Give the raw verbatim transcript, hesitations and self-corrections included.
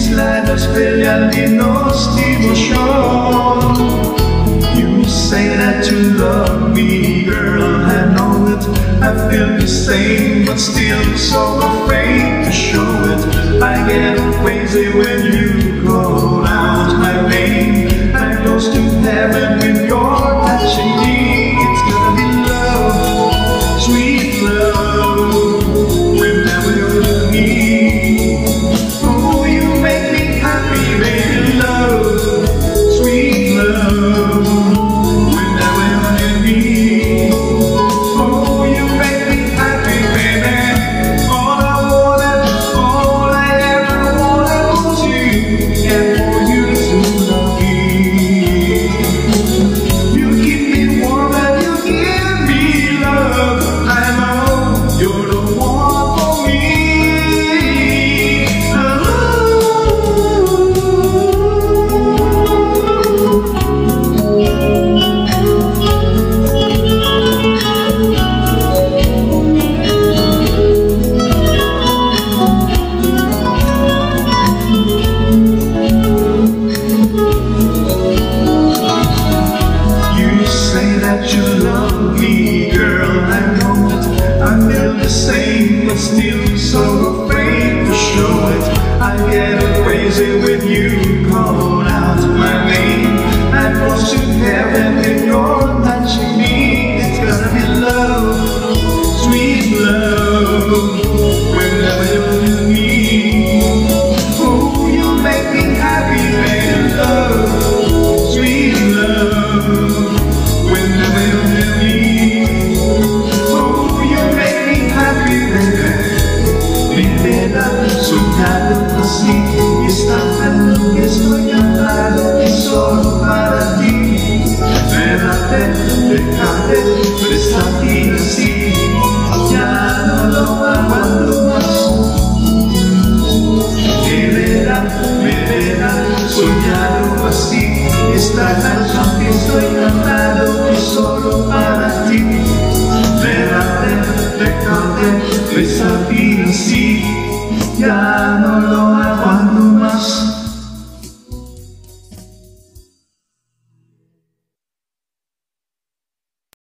la sveglia di nostri emotion. You say that you love me, girl, I know it. I feel the same, but still so afraid to show it. I get crazy when you call out my name. I'm close to heaven when you're touching me. It's gonna be love, sweet love, whenever you're with me. Oh, you make me happy, baby, love, sweet love, whenever you're with me. Oh, you make me happy, baby. All I wanted, all I ever wanted was you, and for you to love me. You keep me warm and you give me love. I know you're the one for me. That you love me, girl, I know it. I feel the same, but still so afraid to show it. I get crazy when you call